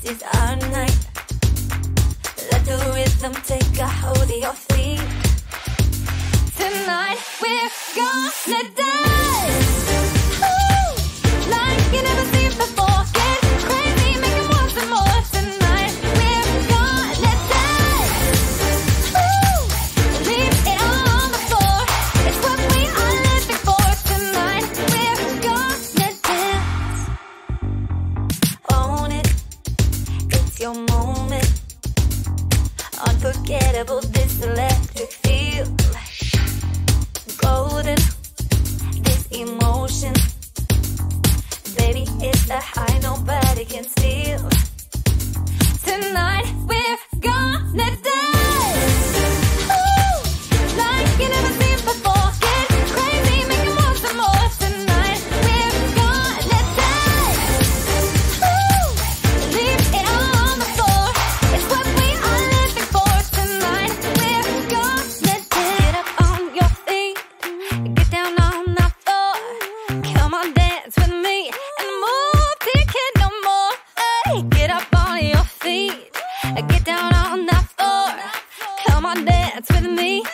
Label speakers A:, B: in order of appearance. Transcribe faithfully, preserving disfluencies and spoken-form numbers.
A: This is our night. Let the rhythm take a hold of your feet. Tonight we're gonna dance, ooh, like you never seen before. Get crazy, make it more and more. Tonight we're gonna dance, ooh, leave it all on the floor. It's what we are living for. Tonight we're gonna dance. Own it, it's your moment. Unforgettable, this electric feel. Golden, this emotion. Baby, it's the high nobody can steal. Tonight we're gonna dance, ooh, like you never seen before. Get crazy, make it more some more. Tonight we're gonna dance, ooh, leave it all on the floor. It's what we are living for. Tonight we're gonna dance. Get up on your feet, get down on the floor. Come on, dance with me and move till you can't no more. Hey, get up on your feet, get down on the floor. Come on, dance with me